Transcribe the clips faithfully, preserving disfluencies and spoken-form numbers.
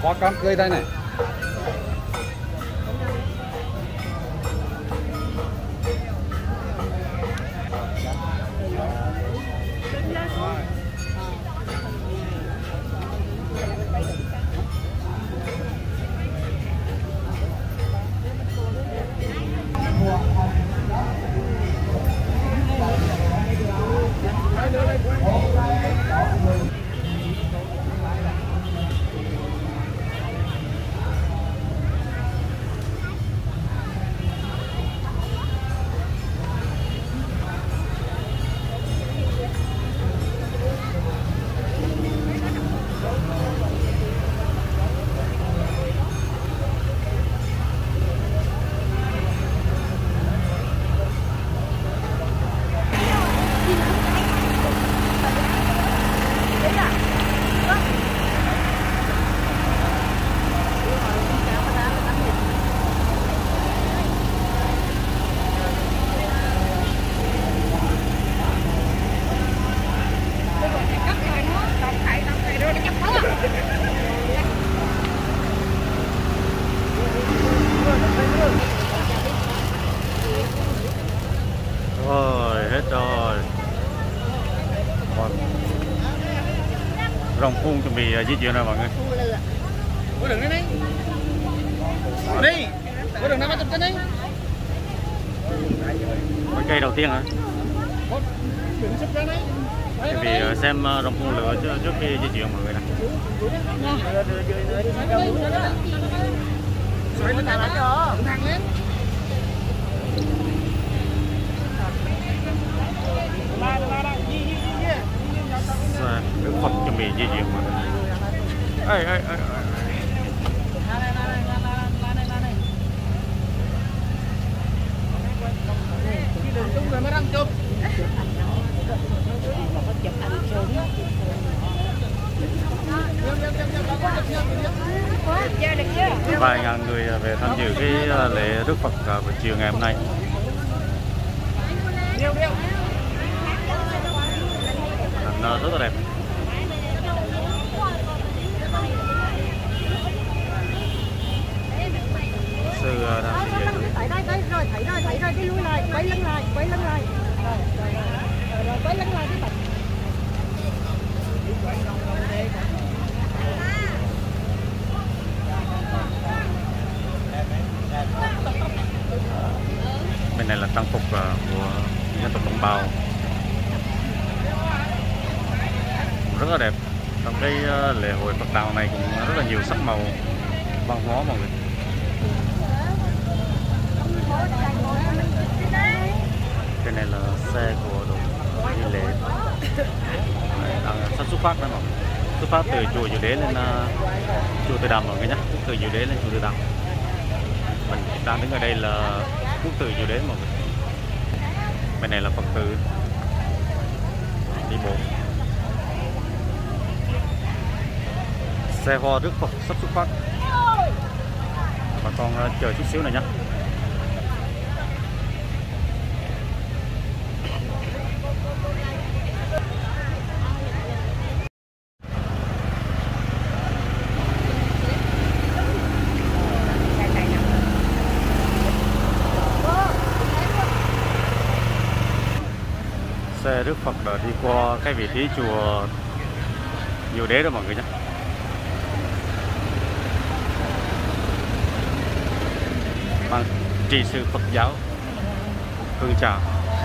hoa cam cười đây này. Rồi hết rồi. Còn rồng phun chuẩn bị di chuyển rồi mọi người. Có đường đây đi. Đi. Có đường năm trăm trên đấy. Cái cây đầu tiên hả? Đường sắp ra đấy. Chuẩn bị xem rồng phun lửa trước, trước khi di chuyển mọi người này. Xoay lên thẳng lên. Thẳng lên. Đức Phật chuẩn bị di chuyển mọi người. Ê, ê, ê, ê. Vài ngàn người về tham dự cái lễ rước Phật vào chiều ngày hôm nay. Nó rất là đẹp. Sư đang đi về. Thấy đây, đây rồi, thấy rồi, thấy rồi, đi lui lại, quay lưng lại, quay lưng lại. Rồi, rồi, rồi, rồi quay lưng lại đi bạn. Bên này là trang phục của dân tộc đồng bào, rất là đẹp. Trong cái lễ hội Phật đàn này cũng rất là nhiều sắc màu văn hóa mọi người. Cái này là xe của đội đi lễ đang sắp xuất phát đó mọi người. Xuất phát từ chùa Diệu Đế lên uh, chùa Từ Đàm mọi người nhé. Từ Diệu Đế lên chùa Từ Đàm. Mình đang đứng ở đây là quốc từ Diệu Đế mọi người. Bên này là Phật tử đi bộ. Xe hoa rước Phật sắp xuất phát. Bà con uh, chờ chút xíu này nhé. Xe rước Phật đã đi qua cái vị trí chùa Diệu Đế đó mọi người nhé. Mang trì sự Phật giáo hương trà.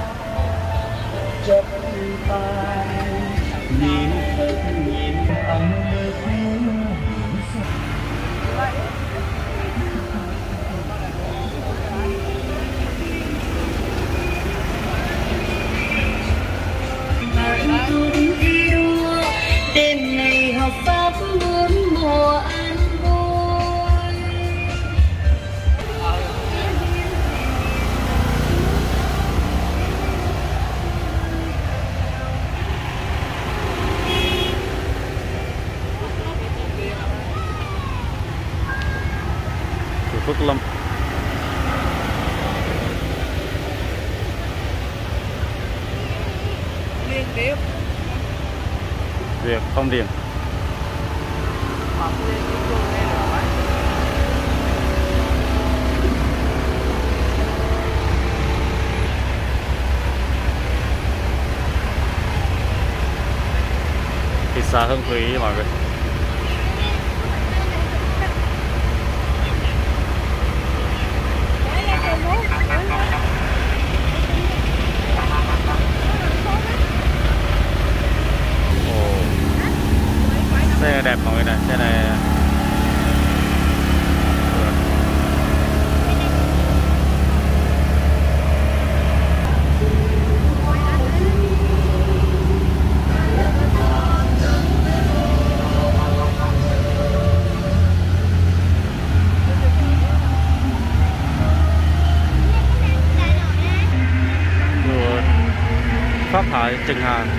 Đêm ngày học pháp muốn mùa an vui. Chùa Phước Lâm. Liên tiếp. Việc Phong Điền. Học lên cái chùa này xã Hương Thủy mọi người. Ồ, xe đẹp mọi người này, xe này phát thải Trừng Hàng.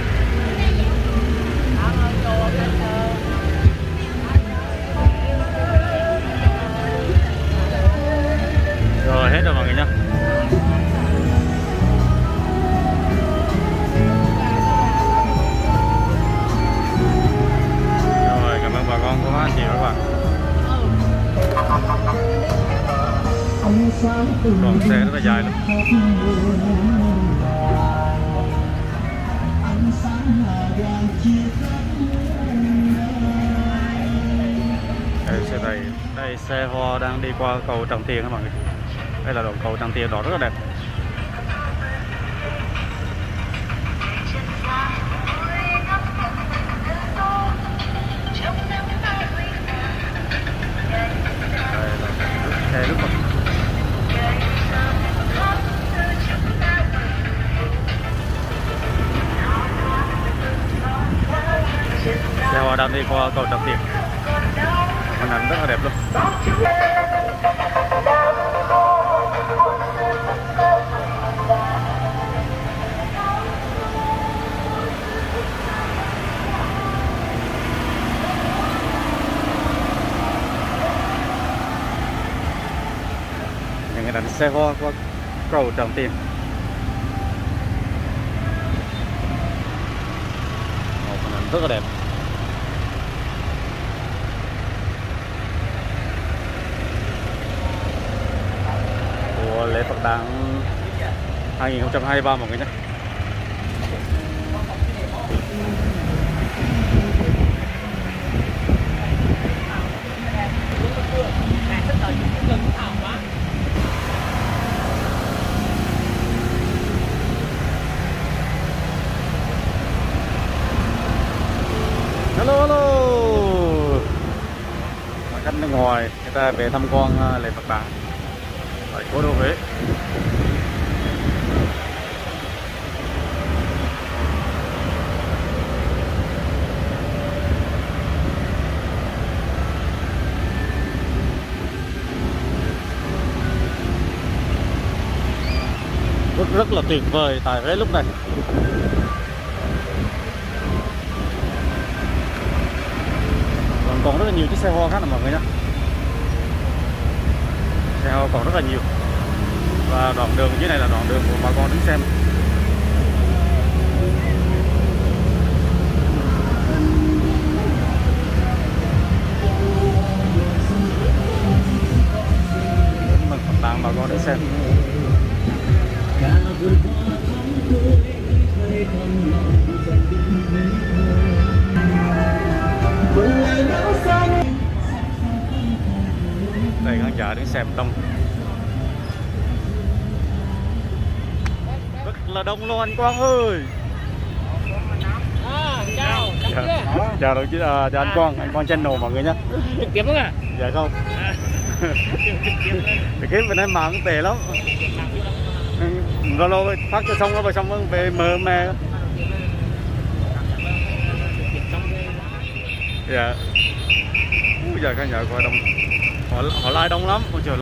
Rồi hết rồi mọi người nhá. Rồi cảm ơn bà con của anh chị và các bạn. Còn xe rất là dài luôn. Đây xe này, đây xe hoa đang đi qua cầu Tràng Tiền các mọi người. Đây là đoạn cầu Tràng Tiền đó rất là đẹp. Đây là xe nước mặt. Xe hoa đang đi qua cầu Tràng Tiền. Hình ảnh rất là đẹp luôn. Những hình ảnh xe hoa qua cầu Tràng Tiền. Một hình ảnh rất là đẹp. Lễ Phật đản hai không hai ba mọi người nhé. Hello hello. Khách nước ngoài người ta về tham quan lễ Phật đản tại cố đô Huế. Rất, rất là tuyệt vời tại Huế lúc này. Còn còn rất là nhiều chiếc xe hoa khác này mọi người nhé. Xe hoa còn rất là nhiều. Và đoạn đường dưới này là đoạn đường của bà con đứng xem. Mừng Phật đản bà con đứng xem. Đây khán giả đứng xem đông. Rất là đông luôn anh Quang ơi. À, chào, Dạ, chào đồng chí, uh, chào anh Quang, anh Quang Channel mọi người nhé. trực tiếp không à? Dạ không. Trực tiếp bên đây mạng cũng tệ lắm. Zalo phát cho xong rồi xong về mờ mè. Dạ. Bây giờ khán giả coi đông. Họ họ like đông lắm.